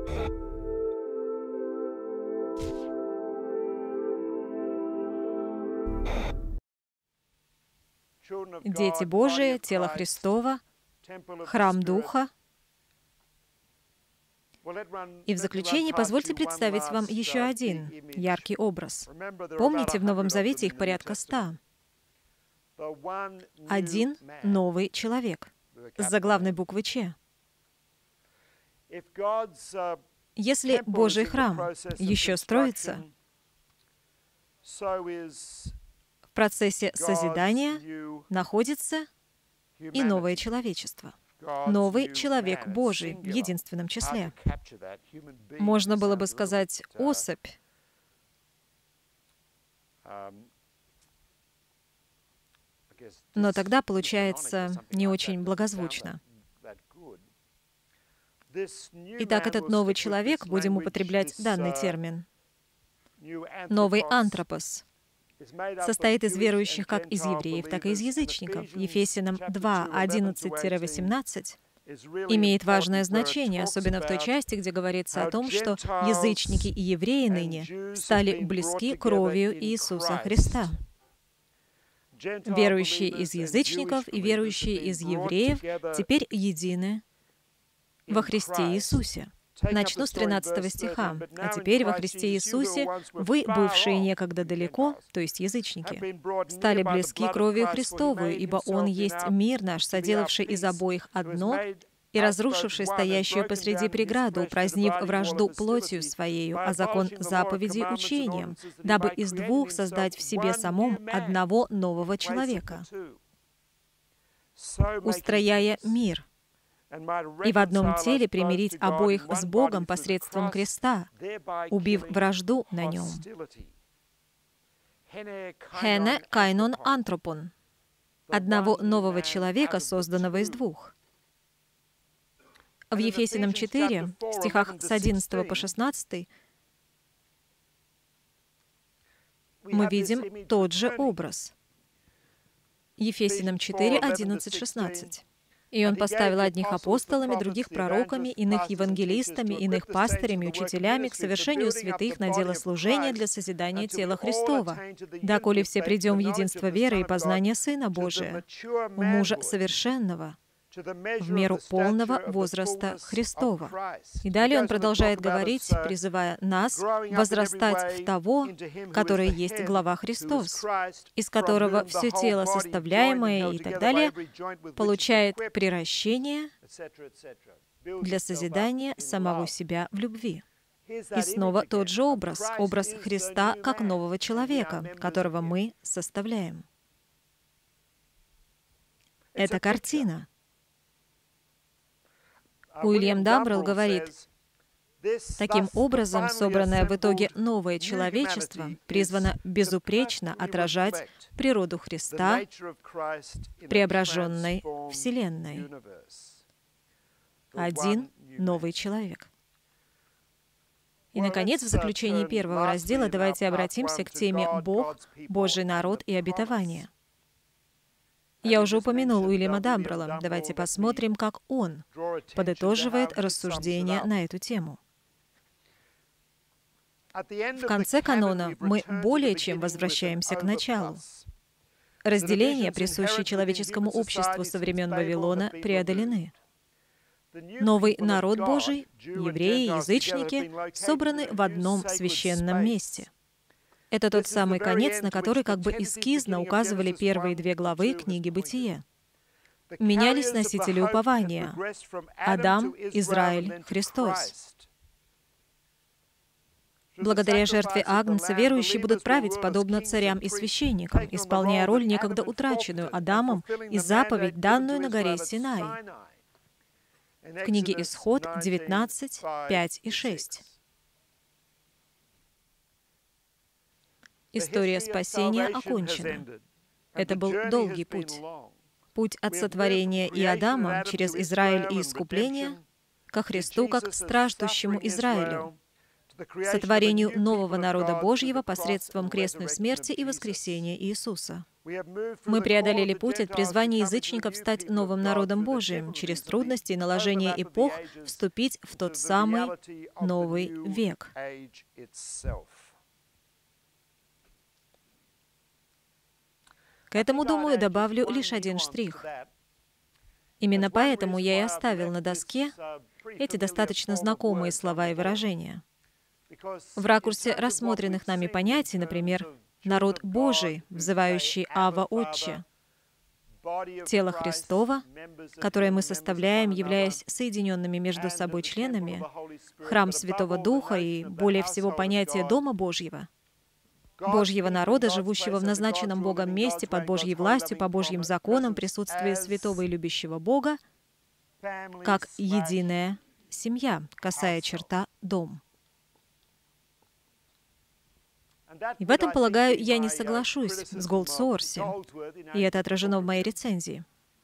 Дети Божии, тело Христово, храм Духа. И в заключение позвольте представить вам еще один яркий образ. Помните, в Новом Завете их порядка 100. Один новый человек с заглавной буквы Ч. Если Божий храм еще строится, в процессе созидания находится и новое человечество. Новый человек Божий в единственном числе. Можно было бы сказать особь. Но тогда получается не очень благозвучно. Итак, этот новый человек, будем употреблять данный термин, новый антропос, состоит из верующих как из евреев, так и из язычников. Ефесянам 2, 11-18 имеет важное значение, особенно в той части, где говорится о том, что язычники и евреи стали близки кровью Иисуса Христа. Верующие из язычников и верующие из евреев теперь едины во Христе Иисусе. Начну с 13 стиха. «А теперь во Христе Иисусе вы, бывшие некогда далеко, то есть язычники, стали близки кровью Христовую, ибо Он есть мир наш, соделавший из обоих одно и разрушивший стоящую посреди преграду, упразднив вражду плотью Своею, а закон заповедей учением, дабы из двух создать в себе самом одного нового человека, устрояя мир, и в одном теле примирить обоих с Богом посредством креста, убив вражду на нем». Хене кайнон антропон. Одного нового человека, созданного из двух. В Ефесянам 4, стихах с 11 по 16, мы видим тот же образ. Ефесянам 4, 11, 16. «И Он поставил одних апостолами, других пророками, иных евангелистами, иных пастырями, учителями к совершению святых на дело служения для созидания тела Христова, доколе все придем в единство веры и познания Сына Божия, у мужа совершенного, в меру полного возраста Христова». И далее он продолжает говорить, призывая нас возрастать в того, который есть глава Христос, из которого все тело, составляемое и так далее, получает приращение для созидания самого себя в любви. И снова тот же образ Христа как нового человека, которого мы составляем. Это картина. Уильям Дамбрелл говорит, таким образом, собранное в итоге новое человечество призвано безупречно отражать природу Христа в преображенной Вселенной. Один новый человек. И, наконец, в заключении первого раздела давайте обратимся к теме «Бог, Божий народ и обетование». Я уже упомянул Уильяма Дамбрелла. Давайте посмотрим, как он подытоживает рассуждения на эту тему. В конце канона мы более чем возвращаемся к началу. Разделения, присущие человеческому обществу со времен Вавилона, преодолены. Новый народ Божий, евреи и язычники, собраны в одном священном месте. Это тот самый конец, на который как бы эскизно указывали первые две главы книги «Бытие». Менялись носители упования — Адам, Израиль, Христос. Благодаря жертве Агнца верующие будут править подобно царям и священникам, исполняя роль, некогда утраченную Адамом, и заповедь, данную на горе Синай. В книге Исход 19, 5 и 6. История спасения окончена. Это был долгий путь. Путь от сотворения и Адама через Израиль и искупление ко Христу как страждущему Израилю, сотворению нового народа Божьего посредством крестной смерти и воскресения Иисуса. Мы преодолели путь от призвания язычников стать новым народом Божиим, через трудности и наложения эпох вступить в тот самый новый век. К этому, думаю, добавлю лишь один штрих. Именно поэтому я и оставил на доске эти достаточно знакомые слова и выражения. В ракурсе рассмотренных нами понятий, например, народ Божий, взывающий «Ава, Отче», тело Христово, которое мы составляем, являясь соединенными между собой членами, храм Святого Духа и, более всего, понятие Дома Божьего, Божьего народа, живущего в назначенном Богом месте, под Божьей властью, по Божьим законам, присутствии святого и любящего Бога, как единая семья, касая черта «дом». И в этом, полагаю, я не соглашусь с Голдсуорси, и это отражено в моей рецензии.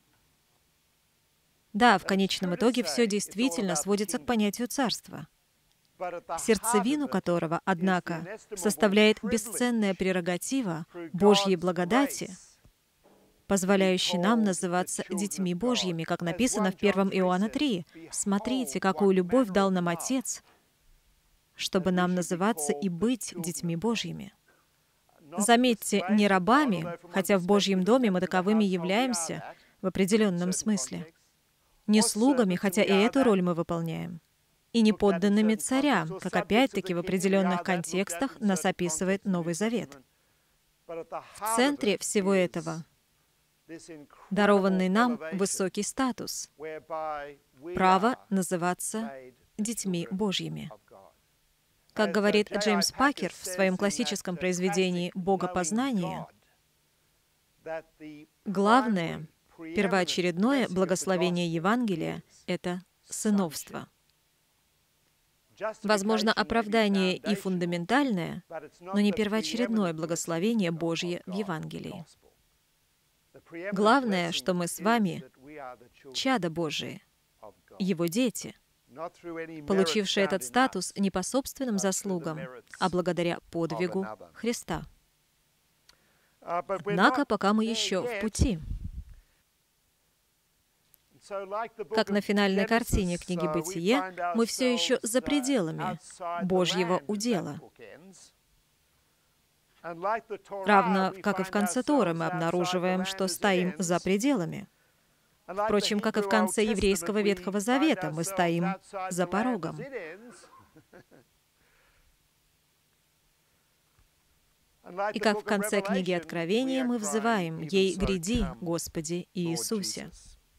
Да, в конечном итоге все действительно сводится к понятию царства, сердцевину которого, однако, составляет бесценная прерогатива Божьей благодати, позволяющей нам называться детьми Божьими, как написано в 1 Иоанна 3. «Смотрите, какую любовь дал нам Отец, чтобы нам называться и быть детьми Божьими». Заметьте, не рабами, хотя в Божьем доме мы таковыми являемся в определенном смысле, не слугами, хотя и эту роль мы выполняем, и не подданными царям, как опять-таки в определенных контекстах нас описывает Новый Завет. В центре всего этого дарованный нам высокий статус, право называться детьми Божьими. Как говорит Джеймс Пакер в своем классическом произведении «Богопознание», главное, первоочередное благословение Евангелия — это сыновство. Возможно, оправдание и фундаментальное, но не первоочередное благословение Божье в Евангелии. Главное, что мы с вами — чада Божие, Его дети, получившие этот статус не по собственным заслугам, а благодаря подвигу Христа. Однако, пока мы еще в пути. Как на финальной картине книги «Бытие», мы все еще за пределами Божьего удела. Равно как и в конце Торы мы обнаруживаем, что стоим за пределами. Впрочем, как и в конце еврейского Ветхого Завета, мы стоим за порогом. И как в конце книги Откровения мы взываем «Ей гряди, Господи Иисусе».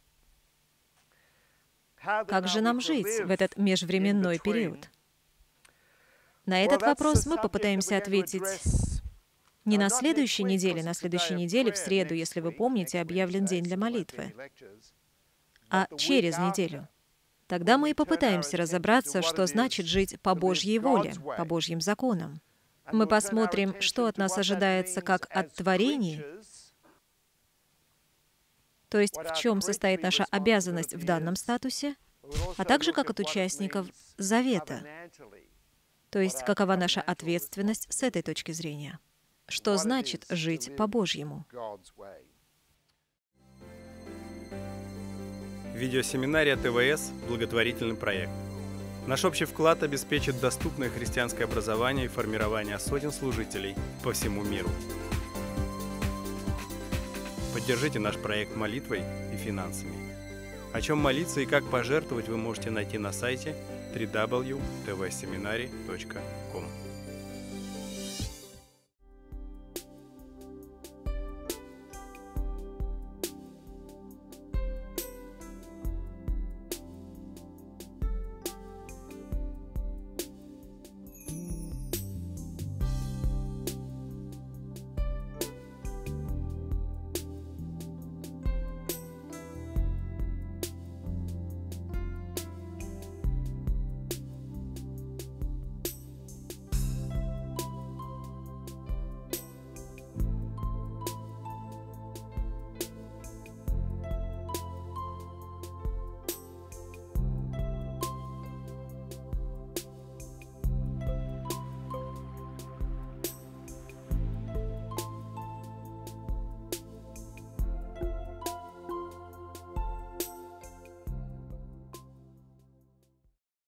Как же нам жить в этот межвременной период? На этот вопрос мы попытаемся ответить не на следующей неделе в среду, если вы помните, объявлен день для молитвы, а через неделю. Тогда мы и попытаемся разобраться, что значит жить по Божьей воле, по Божьим законам. Мы посмотрим, что от нас ожидается как от творений, то есть в чем состоит наша обязанность в данном статусе, а также как от участников Завета, то есть какова наша ответственность с этой точки зрения. Что значит жить по-божьему? Видеосеминария ТВС – благотворительный проект. Наш общий вклад обеспечит доступное христианское образование и формирование сотен служителей по всему миру. Поддержите наш проект молитвой и финансами. О чем молиться и как пожертвовать вы можете найти на сайте www.tvseminary.com.